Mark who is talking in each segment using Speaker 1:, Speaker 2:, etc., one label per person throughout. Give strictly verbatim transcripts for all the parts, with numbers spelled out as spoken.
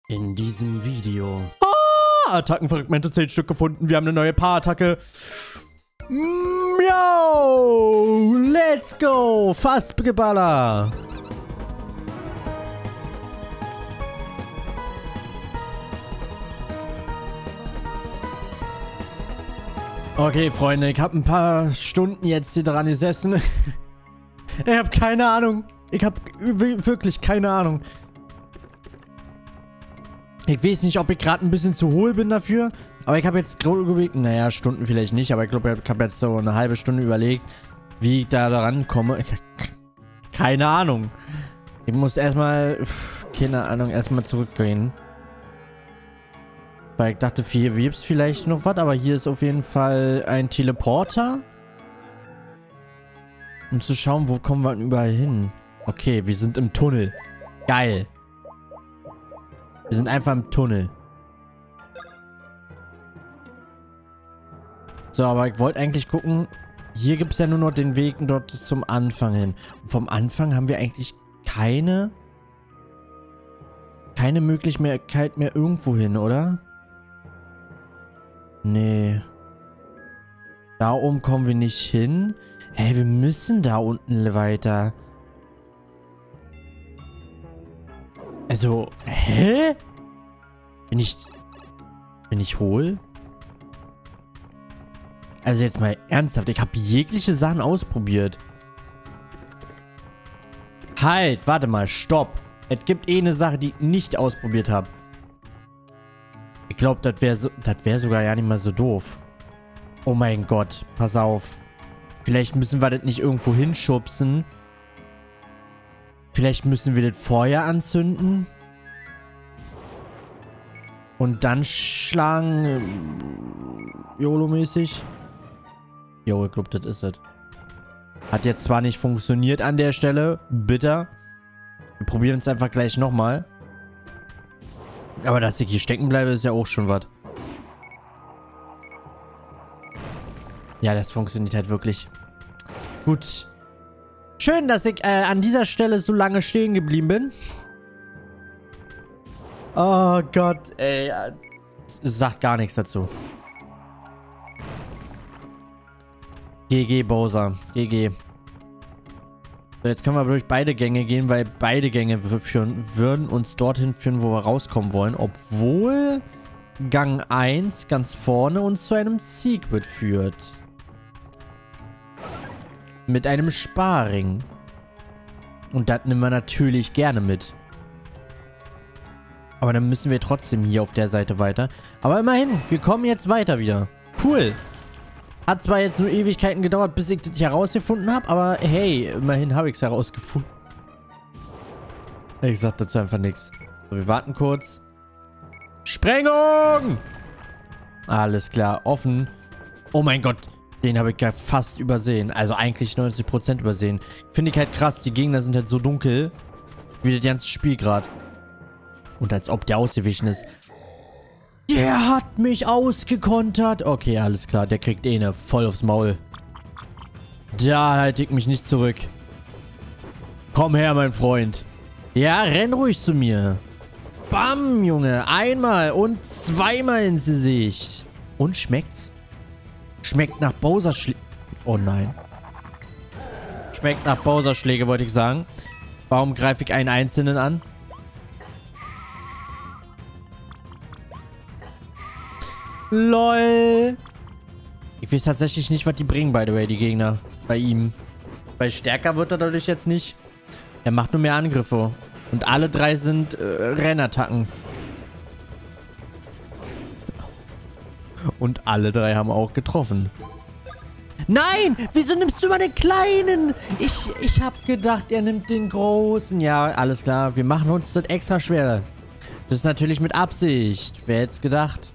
Speaker 1: In diesem Video. Ah, Attackenfragmente, zehn Stück gefunden. Wir haben eine neue Paarattacke. Miau! Let's go! Fassgeballer! Okay, Freunde, ich habe ein paar Stunden jetzt hier dran gesessen. Ich habe keine Ahnung. Ich habe wirklich keine Ahnung. Ich weiß nicht, ob ich gerade ein bisschen zu hohl bin dafür. Aber ich habe jetzt gerade, naja, Stunden vielleicht nicht, aber ich glaube, ich habe jetzt so eine halbe Stunde überlegt, wie ich da rankomme. Keine Ahnung. Ich muss erstmal, keine Ahnung, erstmal zurückgehen. Weil ich dachte, hier gibt es vielleicht noch was, aber hier ist auf jeden Fall ein Teleporter. Um zu schauen, wo kommen wir überall hin. Okay, wir sind im Tunnel. Geil. Wir sind einfach im Tunnel. So, aber ich wollte eigentlich gucken, hier gibt es ja nur noch den Weg dort zum Anfang hin. Und vom Anfang haben wir eigentlich keine, keine Möglichkeit mehr irgendwo hin, oder? Nee. Da oben kommen wir nicht hin. Hey, wir müssen da unten weiter. Also, hä? Bin ich... Bin ich hohl? Also jetzt mal ernsthaft, ich habe jegliche Sachen ausprobiert. Halt, warte mal, stopp. Es gibt eh eine Sache, die ich nicht ausprobiert habe. Ich glaube, das wäre so, das wäre sogar ja nicht mal so doof. Oh mein Gott, pass auf. Vielleicht müssen wir das nicht irgendwo hinschubsen. Vielleicht müssen wir das Feuer anzünden. Und dann schlagen. YOLO-mäßig. Jo, ich glaube, das ist es. Hat jetzt zwar nicht funktioniert an der Stelle. Bitter. Wir probieren es einfach gleich nochmal. Aber dass ich hier stecken bleibe, ist ja auch schon was. Ja, das funktioniert halt wirklich. Gut. Schön, dass ich äh, an dieser Stelle so lange stehen geblieben bin. Oh Gott, ey. Sagt gar nichts dazu. G G, Bowser. G G. So, jetzt können wir durch beide Gänge gehen, weil beide Gänge führen, würden uns dorthin führen, wo wir rauskommen wollen. Obwohl Gang eins ganz vorne uns zu einem Secret führt. Mit einem Sparring. Und das nehmen wir natürlich gerne mit. Aber dann müssen wir trotzdem hier auf der Seite weiter. Aber immerhin, wir kommen jetzt weiter wieder. Cool. Hat zwar jetzt nur Ewigkeiten gedauert, bis ich das herausgefunden habe, aber hey, immerhin habe ich es herausgefunden. Ich sag dazu einfach nichts. So, wir warten kurz. Sprengung! Alles klar, offen. Oh mein Gott, den habe ich ja fast übersehen. Also eigentlich neunzig Prozent übersehen. Finde ich halt krass, die Gegner sind halt so dunkel, wie das ganze Spiel gerade. Und als ob der ausgewichen ist. Der hat mich ausgekontert. Okay, alles klar. Der kriegt eh eine voll aufs Maul. Da halte ich mich nicht zurück. Komm her, mein Freund. Ja, renn ruhig zu mir. Bam, Junge. Einmal und zweimal ins Gesicht. Und schmeckt's? Schmeckt nach Bowser-Schläge. Oh nein. Schmeckt nach Bowser-Schläge, wollte ich sagen. Warum greife ich einen Einzelnen an? LOL. Ich weiß tatsächlich nicht, was die bringen, by the way, die Gegner. Bei ihm. Weil stärker wird er dadurch jetzt nicht. Er macht nur mehr Angriffe. Und alle drei sind äh, Rennattacken. Und alle drei haben auch getroffen. Nein! Wieso nimmst du mal den Kleinen? Ich, ich hab gedacht, er nimmt den Großen. Ja, alles klar. Wir machen uns das extra schwer. Das ist natürlich mit Absicht. Wer hätte es gedacht?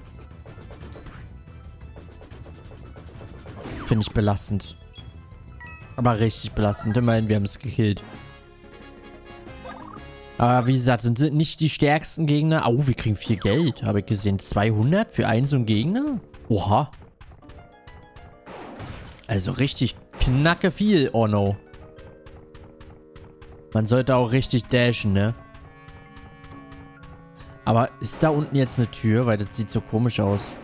Speaker 1: Finde ich belastend. Aber richtig belastend. Immerhin, wir haben es gekillt. Aber wie gesagt, sind nicht die stärksten Gegner. Oh, wir kriegen viel Geld. Habe ich gesehen. zweihundert für einen so einen Gegner? Oha. Also richtig knacke viel. Oh no. Man sollte auch richtig dashen, ne? Aber ist da unten jetzt eine Tür? Weil das sieht so komisch aus.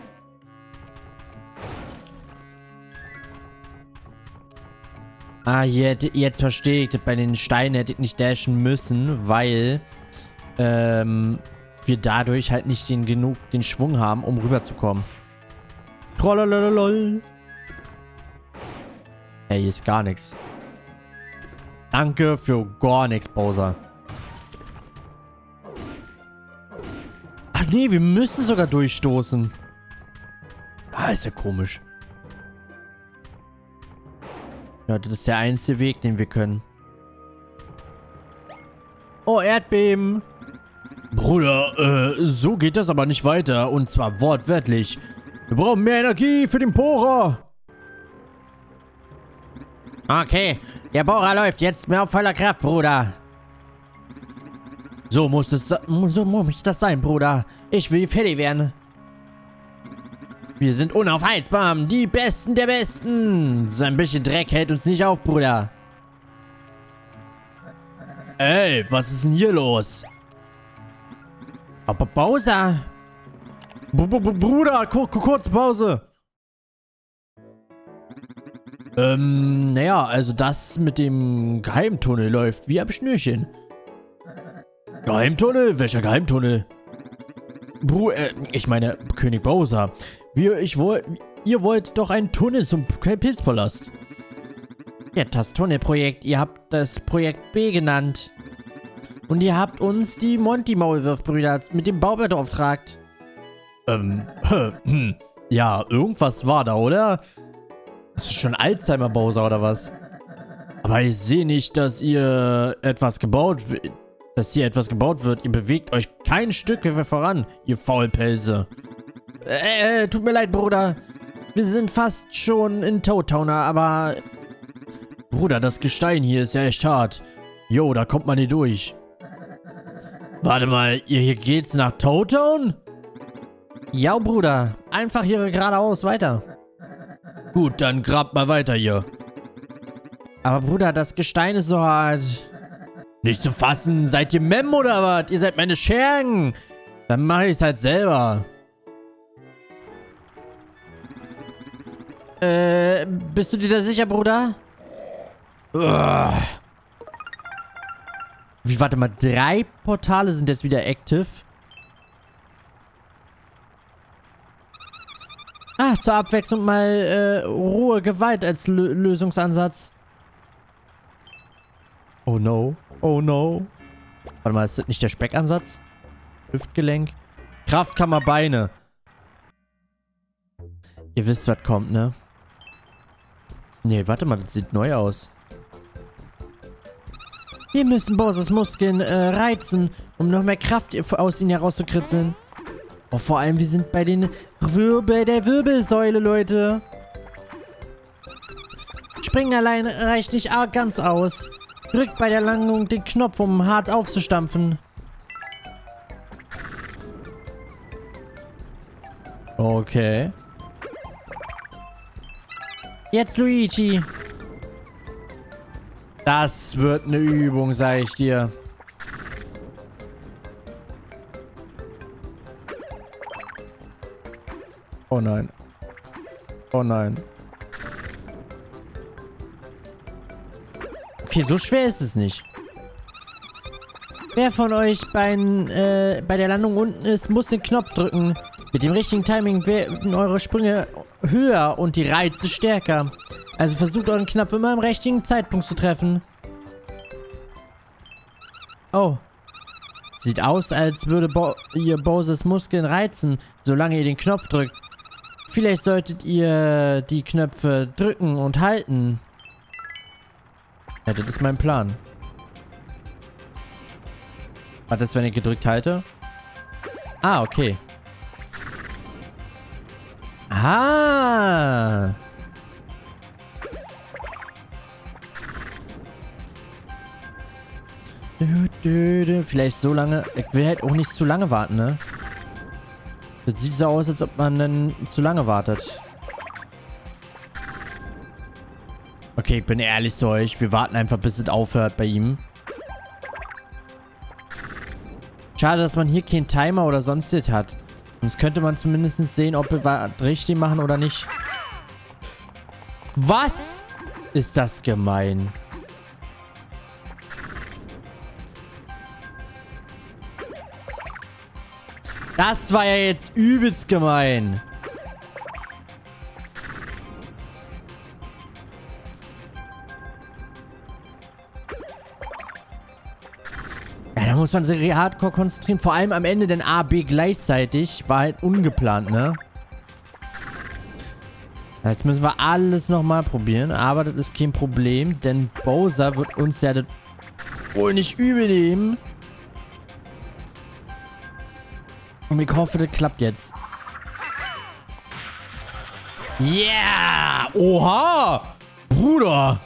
Speaker 1: Ah, jetzt, jetzt verstehe ich das. Bei den Steinen hätte ich nicht dashen müssen, weil ähm, wir dadurch halt nicht den, genug den Schwung haben, um rüberzukommen. Trollolololol. Ey, hier ist gar nichts. Danke für gar nichts, Bowser. Ach nee, wir müssen sogar durchstoßen. Ah, ist ja komisch. Ja, das ist der einzige Weg, den wir können. Oh, Erdbeben. Bruder, äh, so geht das aber nicht weiter. Und zwar wortwörtlich. Wir brauchen mehr Energie für den Bohrer. Okay, der Bohrer läuft jetzt mehr auf voller Kraft, Bruder. So muss das, so muss das sein, Bruder. Ich will fertig werden. Wir sind unaufhaltsbar. Die Besten der Besten. So ein bisschen Dreck hält uns nicht auf, Bruder. Ey, was ist denn hier los? Aber Bowser. B -b -b Bruder, kur kurze Pause. Ähm, naja, also das mit dem Geheimtunnel läuft wie am Schnürchen. Geheimtunnel? Welcher Geheimtunnel? Bru, äh, ich meine, König Bowser. Wir, ich woll, ihr wollt doch einen Tunnel zum Pilzpalast. Ja, das Tunnelprojekt. Ihr habt das Projekt B genannt. Und ihr habt uns die Monty-Maulwurf-Brüder mit dem Bau beauftragt. Ähm, hm. Ja, irgendwas war da, oder? Das ist schon Alzheimer Bowser, oder was? Aber ich sehe nicht, dass ihr etwas gebaut wird. Dass hier etwas gebaut wird. Ihr bewegt euch kein Stück voran, ihr Faulpelze. Äh, tut mir leid, Bruder. Wir sind fast schon in Toad Town, aber... Bruder, das Gestein hier ist ja echt hart. Jo, da kommt man nicht durch. Warte mal, ihr hier geht's nach Toad Town? Ja, Bruder. Einfach hier geradeaus weiter. Gut, dann grabt mal weiter hier. Aber Bruder, das Gestein ist so hart. Nicht zu fassen. Seid ihr Mem oder was? Ihr seid meine Schergen. Dann mache ich es halt selber. Äh, bist du dir da sicher, Bruder? Uah. Wie, warte mal. Drei Portale sind jetzt wieder active. Ah, zur Abwechslung mal äh, rohe Gewalt als Lö Lösungsansatz. Oh no. Oh no. Warte mal, ist das nicht der Speckansatz? Hüftgelenk. Kraftkammer Beine. Ihr wisst, was kommt, ne? Nee, warte mal, das sieht neu aus. Wir müssen Bowsers Muskeln äh, reizen, um noch mehr Kraft aus ihnen herauszukritzeln. Oh, vor allem, wir sind bei den Wirbel der Wirbelsäule, Leute. Springen allein reicht nicht ganz aus. Drückt bei der Landung den Knopf, um hart aufzustampfen. Okay. Jetzt Luigi. Das wird eine Übung, sag ich dir. Oh nein. Oh nein. Okay, so schwer ist es nicht. Wer von euch bei, äh, bei der Landung unten ist, muss den Knopf drücken. Mit dem richtigen Timing werden eure Sprünge höher und die Reize stärker. Also versucht euren Knopf immer im richtigen Zeitpunkt zu treffen. Oh. Sieht aus, als würde Bo ihr Bowsers Muskeln reizen, solange ihr den Knopf drückt. Vielleicht solltet ihr die Knöpfe drücken und halten. Ja, das ist mein Plan. Was ist, wenn ich gedrückt halte? Ah, okay. Ah. Vielleicht so lange. Ich will halt auch nicht zu lange warten, ne? Das sieht so aus, als ob man dann zu lange wartet. Okay, ich bin ehrlich zu euch. Wir warten einfach, bis es aufhört bei ihm. Schade, dass man hier keinen Timer oder sonstiges hat. Sonst könnte man zumindest sehen, ob wir was richtig machen oder nicht. Was? Ist das gemein. Das war ja jetzt übelst gemein. Ja, da muss man sich hardcore konzentrieren. Vor allem am Ende, denn A, B gleichzeitig. War halt ungeplant, ne? Jetzt müssen wir alles nochmal probieren. Aber das ist kein Problem, denn Bowser wird uns ja das wohl nicht übel nehmen. Und ich hoffe, das klappt jetzt. Yeah! Oha! Bruder!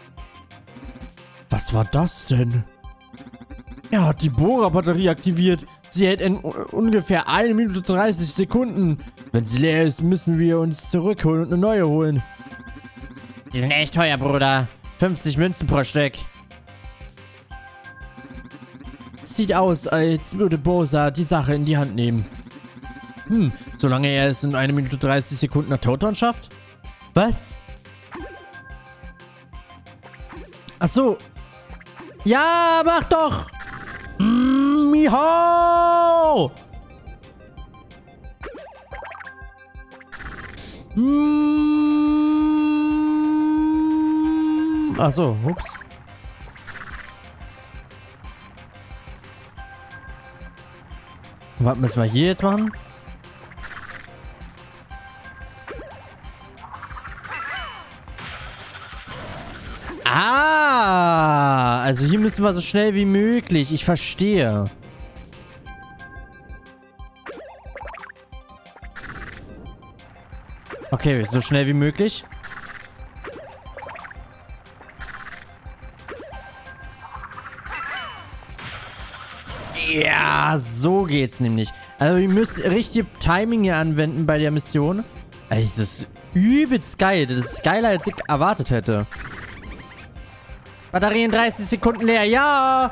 Speaker 1: Was war das denn? Er hat die Bohrer-Batterie aktiviert. Sie hält in ungefähr eine Minute dreißig Sekunden. Wenn sie leer ist, müssen wir uns zurückholen und eine neue holen. Die sind echt teuer, Bruder. fünfzig Münzen pro Stück. Sieht aus, als würde Bowser die Sache in die Hand nehmen. Hm, solange er es in eine Minute dreißig Sekunden nach Toadtown schafft? Was? Ach so. Ja, mach doch! Mm, Miho! Mm. Ach so, ups. Was müssen wir hier jetzt machen? Ah, also hier müssen wir so schnell wie möglich. Ich verstehe. Okay, so schnell wie möglich. Ja, so geht's nämlich. Also ihr müsst richtig Timing hier anwenden bei der Mission. Ey, das ist übelst geil. Das ist geiler, als ich erwartet hätte. Batterie in dreißig Sekunden leer. Ja!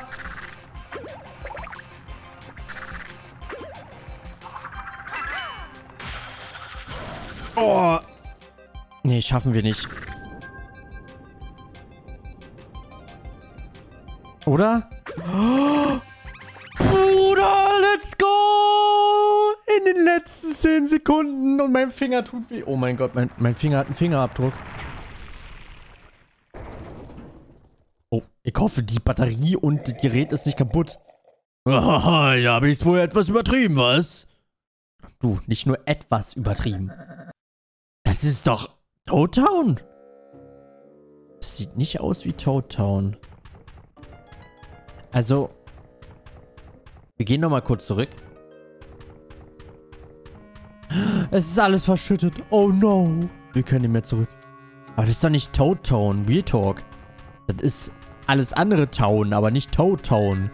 Speaker 1: Oh. Nee, schaffen wir nicht. Oder? Oh. Bruder, let's go! In den letzten zehn Sekunden und mein Finger tut weh. Oh mein Gott, mein, mein Finger hat einen Fingerabdruck. Oh, ich hoffe, die Batterie und das Gerät ist nicht kaputt. Haha, ja, habe ich es wohl etwas übertrieben, was? Du, nicht nur etwas übertrieben. Das ist doch Toadtown. Das sieht nicht aus wie Toadtown. Also, wir gehen nochmal kurz zurück. Es ist alles verschüttet. Oh no. Wir können nicht mehr zurück. Aber das ist doch nicht Toadtown. Real Talk. Das ist alles andere Town, aber nicht Toadtown.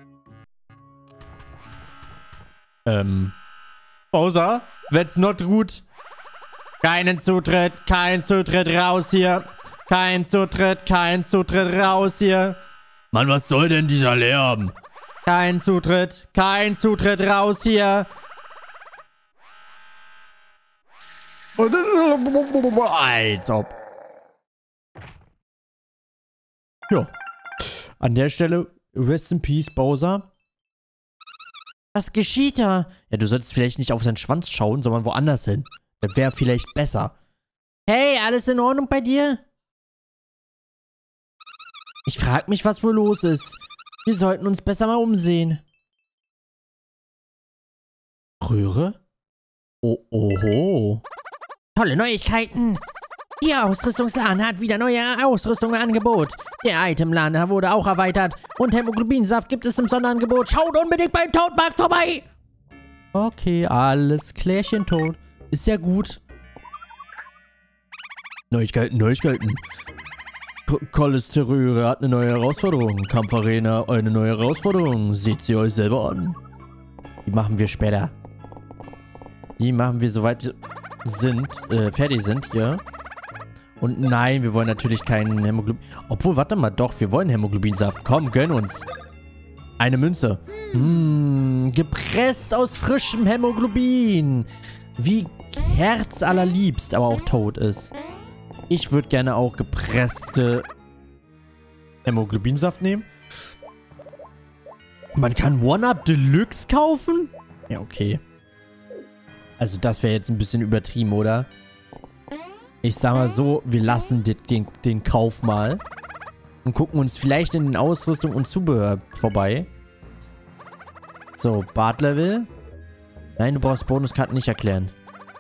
Speaker 1: Ähm. Bowser, that's not gut. Keinen Zutritt, kein Zutritt, raus hier. Kein Zutritt, kein Zutritt, raus hier. Mann, was soll denn dieser Lärm? Kein Zutritt, kein Zutritt, raus hier. Als ob. Ja. An der Stelle, rest in peace, Bowser. Was geschieht da? Ja, du solltest vielleicht nicht auf seinen Schwanz schauen, sondern woanders hin. Das wäre vielleicht besser. Hey, alles in Ordnung bei dir? Ich frag mich, was wohl los ist. Wir sollten uns besser mal umsehen. Röhre? Oh, oho. Tolle Neuigkeiten. Die Ausrüstungsladen hat wieder neue Ausrüstung im Angebot. Der Itemladen wurde auch erweitert. Und Hämoglobinsaft gibt es im Sonderangebot. Schaut unbedingt beim Toadmarkt vorbei. Okay, alles klärchen, Toad. Ist ja gut. Neuigkeiten, Neuigkeiten. Cholesterol hat eine neue Herausforderung. Kampfarena, eine neue Herausforderung. Seht sie euch selber an. Die machen wir später. Die machen wir, soweit wir sind, äh, fertig sind, ja. Und nein, wir wollen natürlich keinen Hämoglobin... Obwohl, warte mal, doch, wir wollen Hämoglobinsaft. Komm, gönn uns. Eine Münze. Mmh, gepresst aus frischem Hämoglobin. Wie herzallerliebst, aber auch tot ist. Ich würde gerne auch gepresste Hämoglobinsaft nehmen. Man kann One-Up Deluxe kaufen? Ja, okay. Also das wäre jetzt ein bisschen übertrieben, oder? Ich sag mal so, wir lassen den, den, den Kauf mal. Und gucken uns vielleicht in den Ausrüstung und Zubehör vorbei. So, Bartlevel. Nein, du brauchst Bonuskarten nicht erklären.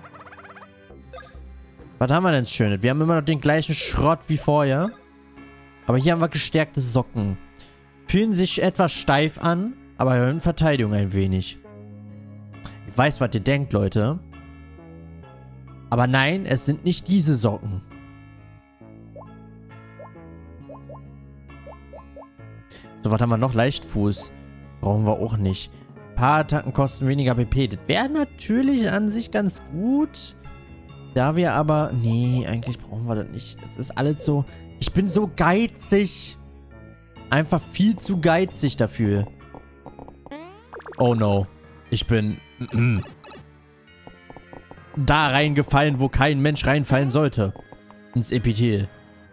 Speaker 1: Was haben wir denn Schönes? Wir haben immer noch den gleichen Schrott wie vorher. Aber hier haben wir gestärkte Socken. Fühlen sich etwas steif an, aber erhöhen Verteidigung ein wenig. Ich weiß, was ihr denkt, Leute. Aber nein, es sind nicht diese Socken. So, was haben wir noch? Leichtfuß. Brauchen wir auch nicht. Ein paar Attacken kosten weniger P P. Das wäre natürlich an sich ganz gut. Da wir aber... Nee, eigentlich brauchen wir das nicht. Das ist alles so... Ich bin so geizig. Einfach viel zu geizig dafür. Oh no. Ich bin... da reingefallen, wo kein Mensch reinfallen sollte. Ins Epithel.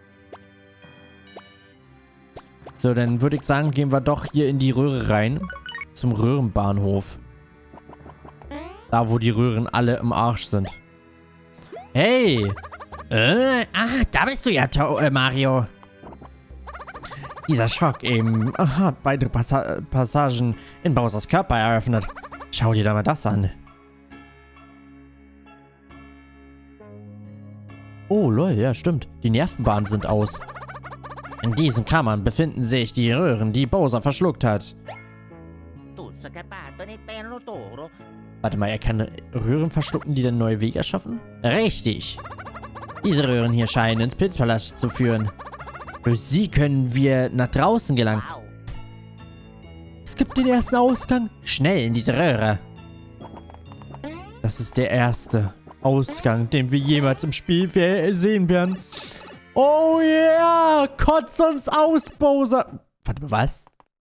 Speaker 1: So, dann würde ich sagen, gehen wir doch hier in die Röhre rein. Zum Röhrenbahnhof. Da, wo die Röhren alle im Arsch sind. Hey! Äh, ah, da bist du ja, to äh, Mario. Dieser Schock eben hat beide Passa Passagen in Bowsers Körper eröffnet. Schau dir da mal das an. Oh, lol, ja, stimmt. Die Nervenbahnen sind aus. In diesen Kammern befinden sich die Röhren, die Bowser verschluckt hat. Warte mal, er kann Röhren verschlucken, die dann neue Wege erschaffen? Richtig. Diese Röhren hier scheinen ins Pilzpalast zu führen. Durch sie können wir nach draußen gelangen. Es gibt den ersten Ausgang. Schnell in diese Röhre. Das ist der erste Ausgang, den wir jemals im Spiel sehen werden. Oh yeah! Kotz uns aus, Bowser! Warte mal, was?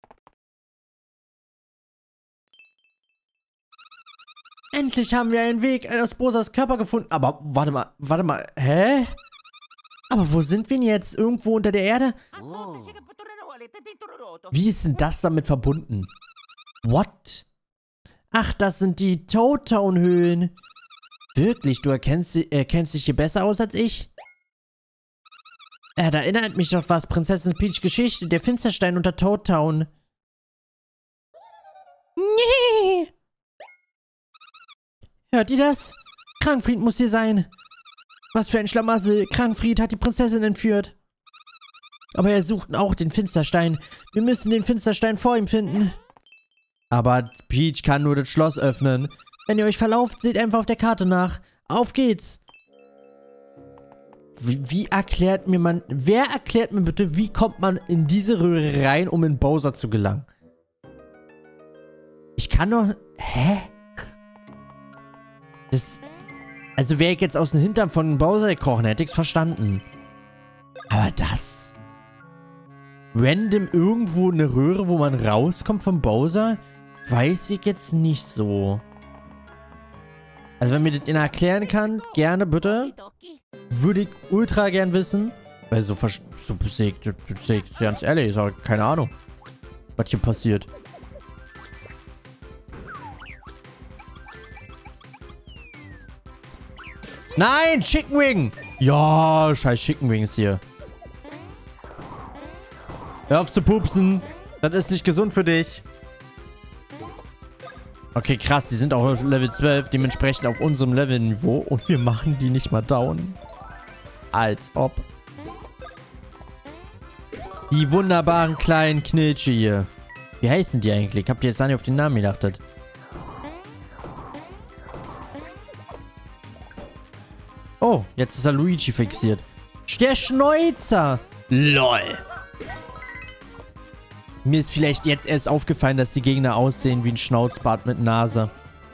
Speaker 1: Endlich haben wir einen Weg aus Bowsers Körper gefunden. Aber warte mal, warte mal. Hä? Aber wo sind wir denn jetzt? Irgendwo unter der Erde? Wie ist denn das damit verbunden? What? Ach, das sind die Toad Town Höhlen. Wirklich, du erkennst, erkennst dich hier besser aus als ich? Äh, da erinnert mich doch was. Prinzessin Peach Geschichte. Der Finsterstein unter Toad Town. Nee. Hört ihr das? Krankfried muss hier sein. Was für ein Schlamassel. Krankfried hat die Prinzessin entführt. Aber er sucht auch den Finsterstein. Wir müssen den Finsterstein vor ihm finden. Aber Peach kann nur das Schloss öffnen. Wenn ihr euch verlauft, seht einfach auf der Karte nach. Auf geht's. Wie, wie erklärt mir man... Wer erklärt mir bitte, wie kommt man in diese Röhre rein, um in Bowser zu gelangen? Ich kann doch... Hä? Das... Also wäre ich jetzt aus dem Hintern von Bowser gekrochen, hätte ich's verstanden. Aber das... Random irgendwo eine Röhre, wo man rauskommt vom Bowser, weiß ich jetzt nicht so. Also wenn mir das einer erklären kann, gerne bitte. Würde ich ultra gern wissen. Weil so, so besiegt, besiegt, ganz ehrlich, ist auch keine Ahnung, was hier passiert. Nein, Chicken Wing! Ja, scheiß Chicken Wings hier. Hör auf zu pupsen. Das ist nicht gesund für dich. Okay, krass. Die sind auch auf Level zwölf. Dementsprechend auf unserem Level-Niveau. Und wir machen die nicht mal down. Als ob. Die wunderbaren kleinen Knilche hier. Wie heißen die eigentlich? Habt ihr jetzt nicht auf den Namen geachtet? Oh, jetzt ist er Luigi fixiert. Der Schnäuzer. LOL. Mir ist vielleicht jetzt erst aufgefallen, dass die Gegner aussehen wie ein Schnauzbart mit Nase.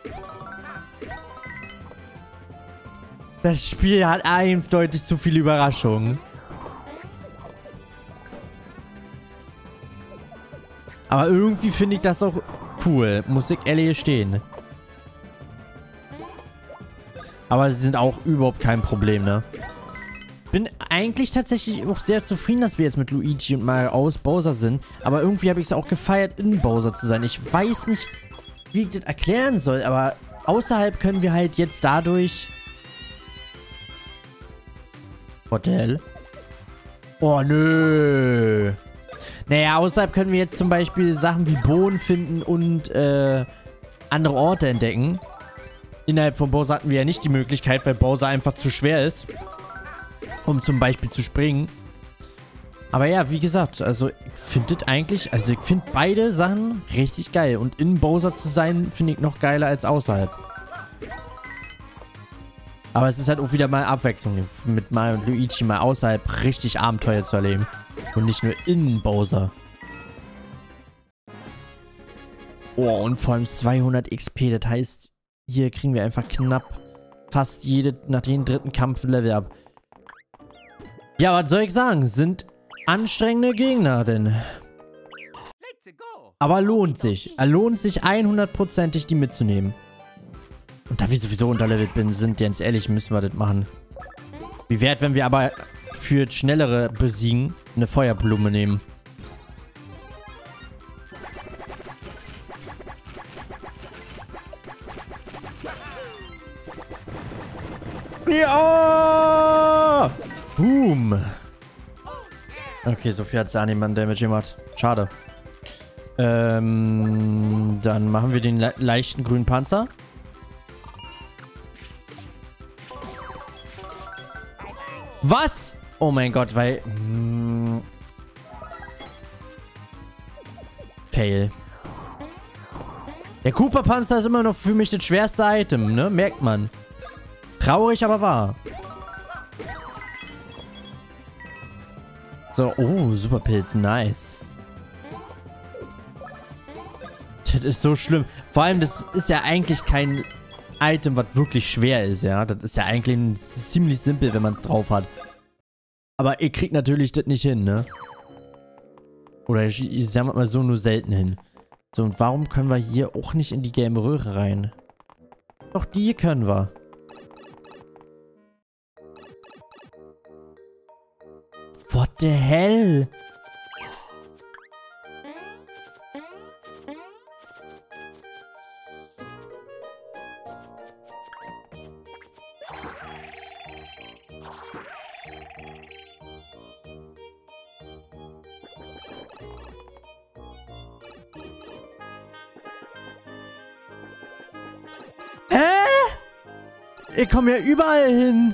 Speaker 1: Das Spiel hat eindeutig zu viele Überraschungen. Aber irgendwie finde ich das auch cool. Muss ich ehrlich stehen. Aber sie sind auch überhaupt kein Problem, ne? Bin eigentlich tatsächlich auch sehr zufrieden, dass wir jetzt mit Luigi und Mario aus Bowser sind. Aber irgendwie habe ich es auch gefeiert, in Bowser zu sein. Ich weiß nicht, wie ich das erklären soll, aber außerhalb können wir halt jetzt dadurch... Hotel? Oh, nö. Naja, außerhalb können wir jetzt zum Beispiel Sachen wie Bohnen finden und äh, andere Orte entdecken. Innerhalb von Bowser hatten wir ja nicht die Möglichkeit, weil Bowser einfach zu schwer ist, um zum Beispiel zu springen. Aber ja, wie gesagt, also ich finde das eigentlich, also ich finde beide Sachen richtig geil. Und in Bowser zu sein, finde ich noch geiler als außerhalb. Aber es ist halt auch wieder mal Abwechslung, mit Mario und Luigi mal außerhalb richtig Abenteuer zu erleben. Und nicht nur in Bowser. Oh, und vor allem zweihundert X P, das heißt, hier kriegen wir einfach knapp fast jede, nach jedem dritten Kampf ein Level ab. Ja, was soll ich sagen? Sind anstrengende Gegner, denn. Aber lohnt sich. Er lohnt sich hundertprozentig, die mitzunehmen. Und da wir sowieso unterlevelt bin, sind ganz ehrlich, müssen wir das machen. Wie wert, wenn wir aber für schnellere Besiegen eine Feuerblume nehmen. Ja! Boom! Okay, so viel hat da niemand Damage gemacht. Schade. Ähm, dann machen wir den le leichten grünen Panzer. Was? Oh mein Gott, weil... Mh, Fail. Der Koopa-Panzer ist immer noch für mich das schwerste Item, ne? Merkt man. Traurig, aber wahr. So, oh, Superpilz, nice. Das ist so schlimm. Vor allem, das ist ja eigentlich kein Item, was wirklich schwer ist, ja. Das ist ja eigentlich ziemlich simpel, wenn man es drauf hat. Aber ihr kriegt natürlich das nicht hin, ne? Oder ich, ich sag mal so, nur selten hin. So, und warum können wir hier auch nicht in die gelbe Röhre rein? Doch, die können wir. What the hell? Hä? Ich komme ja überall hin.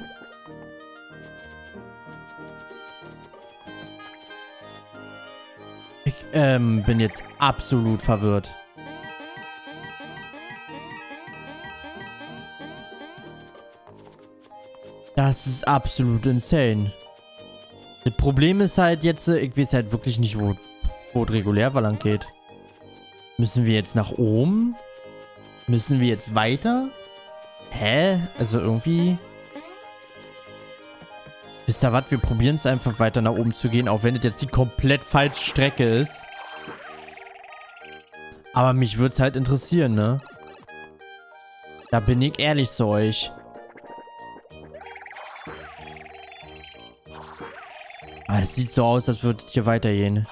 Speaker 1: Ich ähm, bin jetzt absolut verwirrt. Das ist absolut insane. Das Problem ist halt jetzt, ich weiß halt wirklich nicht, wo, wo es regulär lang geht. Müssen wir jetzt nach oben? Müssen wir jetzt weiter? Hä? Also irgendwie... Wisst ihr was? Wir probieren es einfach weiter nach oben zu gehen, auch wenn es jetzt die komplett falsche Strecke ist. Aber mich würde es halt interessieren, ne? Da bin ich ehrlich zu euch. Aber es sieht so aus, als würde es hier weitergehen.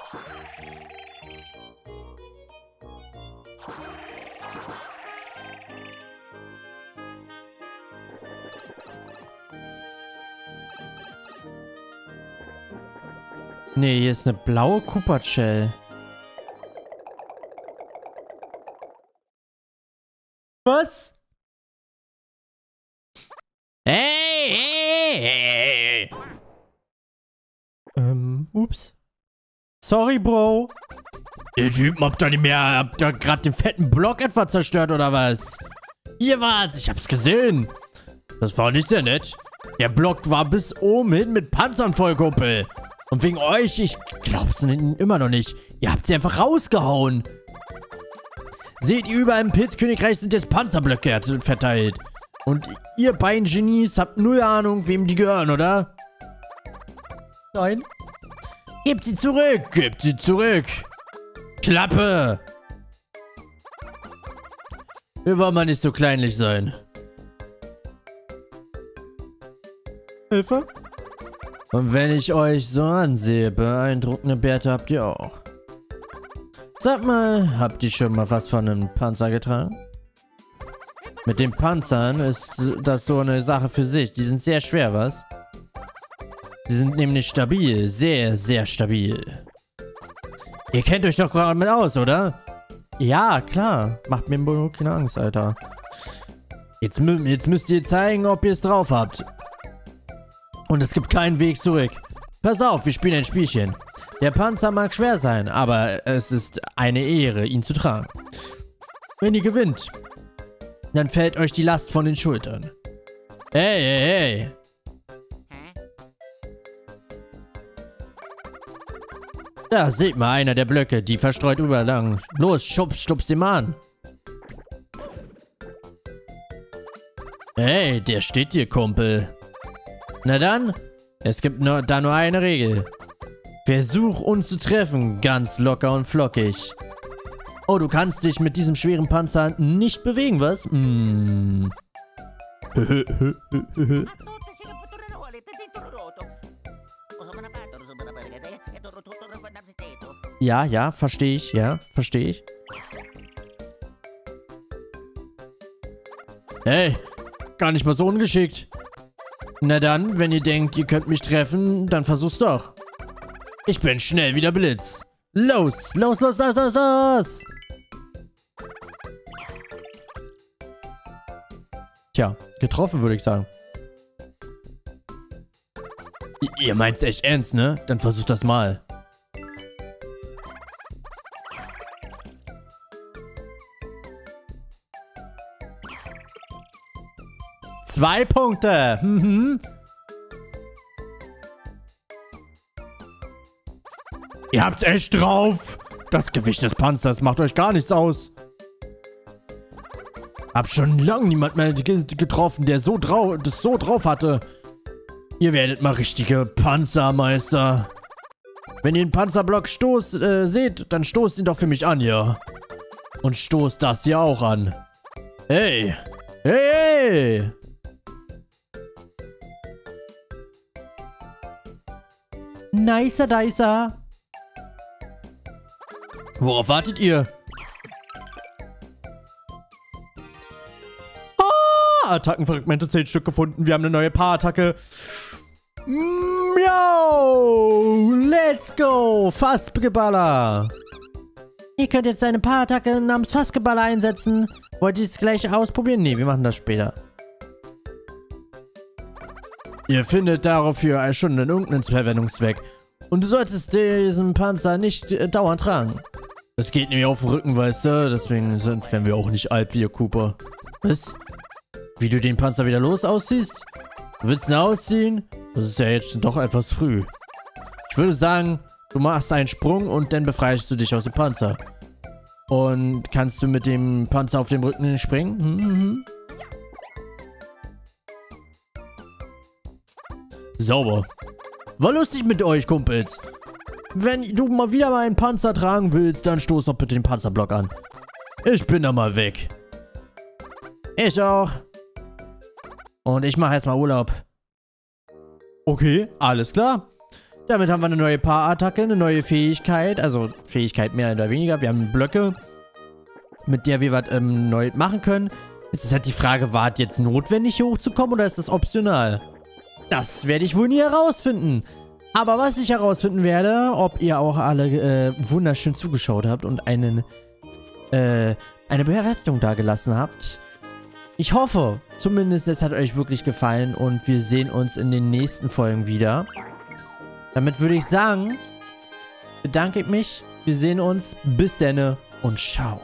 Speaker 1: Nee, hier ist eine blaue Koopa-Shell. Was? Hey, hey, hey. Ähm, ups. Sorry, Bro. Ihr Typen habt doch nicht mehr, habt ihr gerade den fetten Block etwa zerstört, oder was? Ihr wart's, ich hab's gesehen. Das war nicht sehr nett. Der Block war bis oben hin mit Panzern voll, Kumpel. Und wegen euch, ich glaub's immer noch nicht. Ihr habt sie einfach rausgehauen. Seht ihr, überall im Pilzkönigreich sind jetzt Panzerblöcke verteilt. Und ihr beiden Genies habt null Ahnung, wem die gehören, oder? Nein. Gebt sie zurück, gebt sie zurück. Klappe. Wir wollen mal nicht so kleinlich sein. Hilfe? Und wenn ich euch so ansehe, beeindruckende Bärte habt ihr auch. Sag mal, habt ihr schon mal was von einem Panzer getragen? Mit den Panzern ist das so eine Sache für sich. Die sind sehr schwer, was? Die sind nämlich stabil. Sehr, sehr stabil. Ihr kennt euch doch gerade mit aus, oder? Ja, klar. Macht mir wohl keine Angst, Alter. Jetzt, mü jetzt müsst ihr zeigen, ob ihr es drauf habt. Und es gibt keinen Weg zurück. Pass auf, wir spielen ein Spielchen. Der Panzer mag schwer sein, aber es ist eine Ehre, ihn zu tragen. Wenn ihr gewinnt, dann fällt euch die Last von den Schultern. Hey, hey, hey. Da seht mal einer der Blöcke, die verstreut überlang. Los, schubs, schubs den Mann. Hey, der steht dir, Kumpel. Na dann, es gibt nur, da nur eine Regel. Versuch uns zu treffen, ganz locker und flockig. Oh, du kannst dich mit diesem schweren Panzer nicht bewegen, was? Hm. Ja, ja, verstehe ich, ja, verstehe ich. Hey, gar nicht mal so ungeschickt. Na dann, wenn ihr denkt, ihr könnt mich treffen, dann versuch's doch. Ich bin schnell wie der Blitz. Los, los, los, los, los, los. Tja, getroffen, würde ich sagen. I ihr meint's echt ernst, ne? Dann versucht das mal. Zwei Punkte. Mhm. Ihr habt's echt drauf. Das Gewicht des Panzers macht euch gar nichts aus. Hab schon lange niemand mehr getroffen, der so drau das so drauf hatte. Ihr werdet mal richtige Panzermeister. Wenn ihr einen Panzerblock stoßt, äh, seht, dann stoßt ihn doch für mich an, ja. Und stoßt das hier auch an. Hey. Hey, hey. Nicer, nicer. Worauf wartet ihr? Ah, Attackenfragmente, zehn Stück gefunden. Wir haben eine neue Paarattacke. Miau! Let's go! Fassgeballer! Ihr könnt jetzt eine Paarattacke namens Fassgeballer einsetzen. Wollt ihr es gleich ausprobieren? Nee, wir machen das später. Ihr findet dafür schon irgendeinen Verwendungszweck. Und du solltest diesen Panzer nicht äh, dauernd tragen. Das geht nämlich auf den Rücken, weißt du? Deswegen sind, werden wir auch nicht alt wie ihr Cooper. Was? Wie du den Panzer wieder los ausziehst? Du willst ihn ausziehen? Das ist ja jetzt doch etwas früh. Ich würde sagen, du machst einen Sprung und dann befreist du dich aus dem Panzer. Und kannst du mit dem Panzer auf dem Rücken springen? Mhm. Sauber. War lustig mit euch, Kumpels. Wenn du mal wieder mal einen Panzer tragen willst, dann stoß doch bitte den Panzerblock an. Ich bin da mal weg. Ich auch. Und ich mache erstmal Urlaub. Okay, alles klar. Damit haben wir eine neue Paarattacke, eine neue Fähigkeit. Also Fähigkeit mehr oder weniger. Wir haben Blöcke, mit der wir was ähm, neu machen können. Jetzt ist halt die Frage, war es jetzt notwendig hier hochzukommen oder ist das optional? Das werde ich wohl nie herausfinden. Aber was ich herausfinden werde, ob ihr auch alle äh, wunderschön zugeschaut habt und einen, äh, eine Bewertung dagelassen habt. Ich hoffe, zumindest es hat euch wirklich gefallen und wir sehen uns in den nächsten Folgen wieder. Damit würde ich sagen, bedanke ich mich, wir sehen uns, bis denne und ciao.